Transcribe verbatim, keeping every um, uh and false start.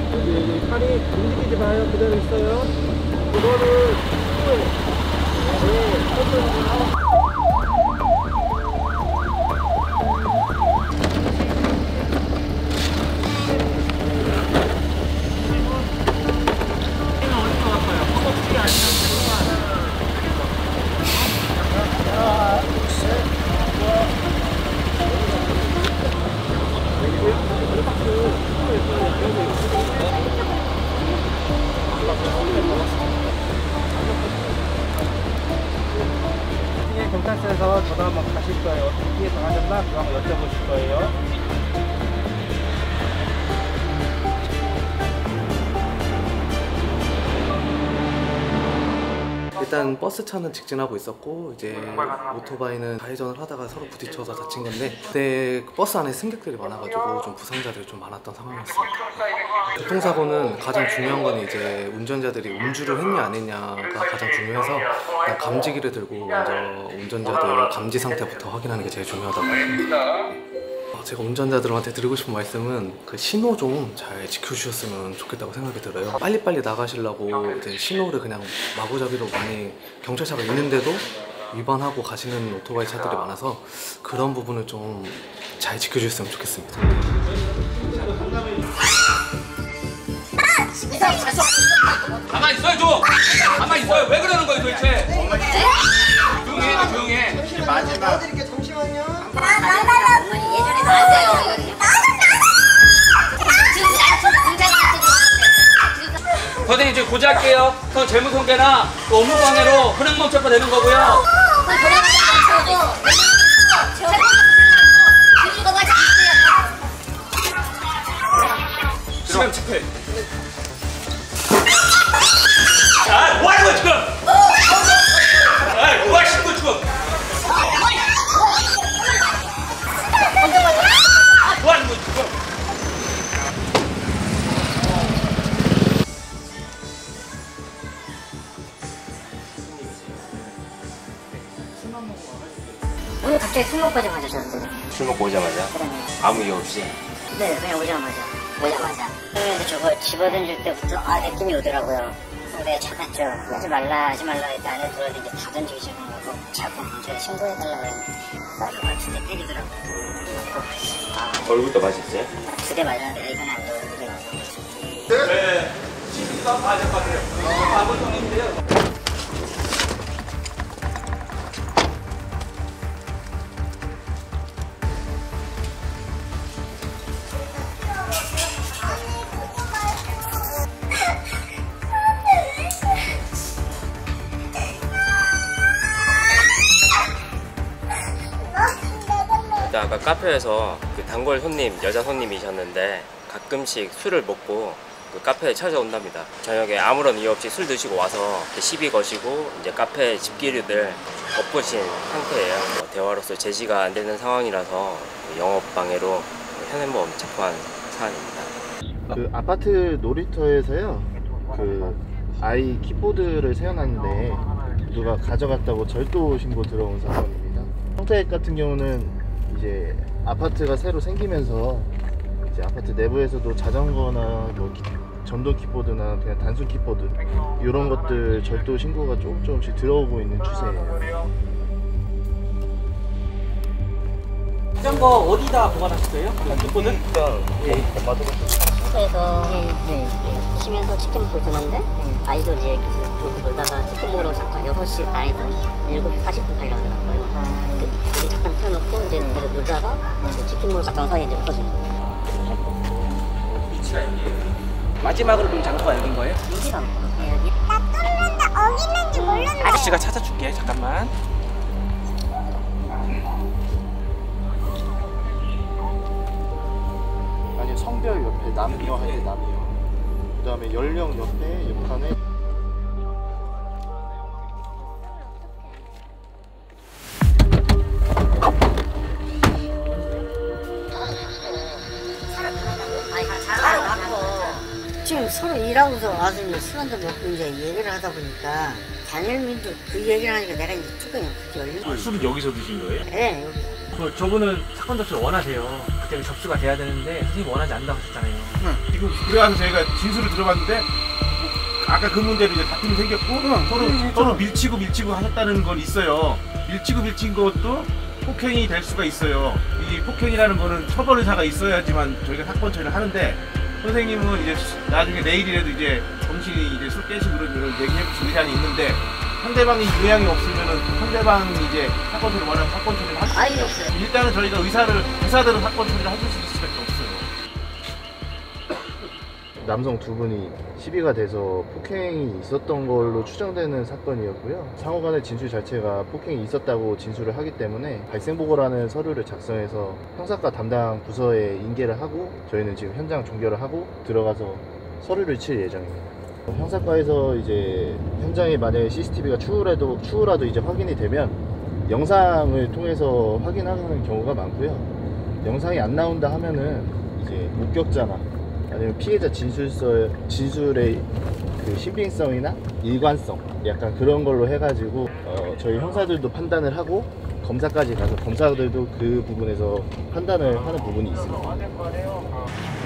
여기 여기 팔이 움직이지 마요. 그대로 있어요. 이거는 네, 천천히. 경찰서에서 전화 한번 가실 거예요. 어떻게 당하셨나? 그거 한번 여쭤보실 거예요. 일단 버스 차는 직진하고 있었고 이제 오토바이는 좌회전을 하다가 서로 부딪혀서 다친 건데 그때 버스 안에 승객들이 많아가지고 좀 부상자들이 좀 많았던 상황이었습니다. 교통사고는 가장 중요한 건 이제 운전자들이 음주를 했냐 안 했냐가 가장 중요해서 일단 감지기를 들고 먼저 운전자들 감지 상태부터 확인하는 게 제일 중요하다고 생각합니다. 제가 운전자들한테 드리고 싶은 말씀은 그 신호 좀 잘 지켜주셨으면 좋겠다고 생각이 들어요. 빨리빨리 나가시려고 이제 신호를 그냥 마구잡이로 많이 경찰차가 있는데도 위반하고 가시는 오토바이 차들이 많아서 그런 부분을 좀 잘 지켜주셨으면 좋겠습니다. 가만히 있어요 좀! 가만히 있어요! 왜 그러는 거예요 도대체? 조용히 해 조용히 해. 마지막 잠시만요. 어머니 예전에 다 안 돼요. 선생님 지금 고지할게요. 선 재무손괴나 업무방해로 현행범 되는 거고요. 시간 집회. 자, 뭐 하는 거야 지금? 아, 뭐 하시는 거야 지금? 뭐 하는 거야 지금? 오늘 갑자기 술 먹고 오자마자 졌어요. 술 먹고 오자마자? 그러네. 아무 이유 없이? 네, 그냥 오자마자. 오자마자. 근데 저거 집어던질 때부터 아, 느낌이 오더라고요. 근데 참았죠. 하지 말라, 하지 말라 했다 안에 들어도 이제 다 던지기 시작하고 자꾸 제가 신고해달라고 했는데 싸울 것 같은데 때리더라고요. 아, 얼굴도 맛있어요? 두 대 맞았는데 이건 안 돼. 네. 지금도 맞을 것 같아요. 아버님인데요. 아까 카페에서 그 단골 손님, 여자 손님이셨는데 가끔씩 술을 먹고 그 카페에 찾아온답니다. 저녁에 아무런 이유 없이 술 드시고 와서 시비 거시고 이제 카페 집기류들 엎으신 상태예요. 대화로서 제지가 안 되는 상황이라서 영업방해로 현행범 체포한 사안입니다. 그 아파트 놀이터에서요, 그 아이 킥보드를 세워놨는데 누가 가져갔다고 절도 신고 들어온 사건입니다. 평택 같은 경우는 이제 아파트가 새로 생기면서 이제 아파트 내부에서도 자전거나 뭐 기, 전동 킥보드나 그냥 단순 킥보드 이런 것들 절도 신고가 조금 조금씩 들어오고 있는 추세예요. 자전거 어디다 보관하실 거예요? 킥보드? 일단 엄마도 숙소에서 쉬면서 치킨 먹고 있었는데 아이도 이제 그렇게 놀다가 치킨 먹으러 잠깐 여섯 시 반에서 일곱 시 사십 분까지 나오더라고요. 그 잠깐 펴놓고 이제 계속 놀다가 치킨 먹으러 갔다 온 사이에 이제 없어진 거예요. 마지막으로 본 장소가 여긴 거예요? 여기가 뭐 여기? 나 떴는데 어기는지 모르는데. 아저씨가 찾아줄게. 잠깐만. 아니 성별 옆에 남녀 할 때 남녀, 그 다음에 연령 옆에 옆칸에 지금 서로 일하고서 와서 술 한잔 먹고 이제 얘기를 하다 보니까 단열민도 그 얘기를 하니까 내가 이제 뚜껑이 그렇게 열리고. 술은 여기서 드신 거예요? 네, 여기. 그 저분은 사건 접수를 원하세요. 그때 접수가 돼야 되는데 선생님 원하지 않는다고 하셨잖아요. 응. 지금 그래가서 저희가 진술을 들어봤는데 아까 그 문제로 이제 다툼이 생겼고 서로 서로 밀치고 밀치고 하셨다는 건 있어요. 밀치고 밀친 것도 폭행이 될 수가 있어요. 이 폭행이라는 거는 처벌 의사가 있어야지만 저희가 사건 처리를 하는데 선생님은 이제 나중에 내일이라도 이제 정신이 이제 술 깨시고 그러면 얘기해볼 의사는 있는데 상대방이 요양이 없으면은 상대방이 이제 사건 처리 원하면 사건 처리를 할 수 아예 있어요. 없어요. 일단은 저희가 의사를 의사들은 사건 처리를 해줄 수밖에 없어요. 남성 두 분이 시비가 돼서 폭행이 있었던 걸로 추정되는 사건이었고요. 상호간의 진술 자체가 폭행이 있었다고 진술을 하기 때문에 발생보고라는 서류를 작성해서 형사과 담당 부서에 인계를 하고 저희는 지금 현장 종결을 하고 들어가서 서류를 칠 예정입니다. 형사과에서 이제 현장에 만약에 씨씨티비가 추후라도 추후라도 이제 확인이 되면 영상을 통해서 확인하는 경우가 많고요. 영상이 안 나온다 하면은 이제 목격자나 아니면 피해자 진술서 진술의 그 신빙성이나 일관성 약간 그런 걸로 해가지고 어, 저희 형사들도 판단을 하고 검사까지 가서 검사들도 그 부분에서 판단을 하는 부분이 있습니다.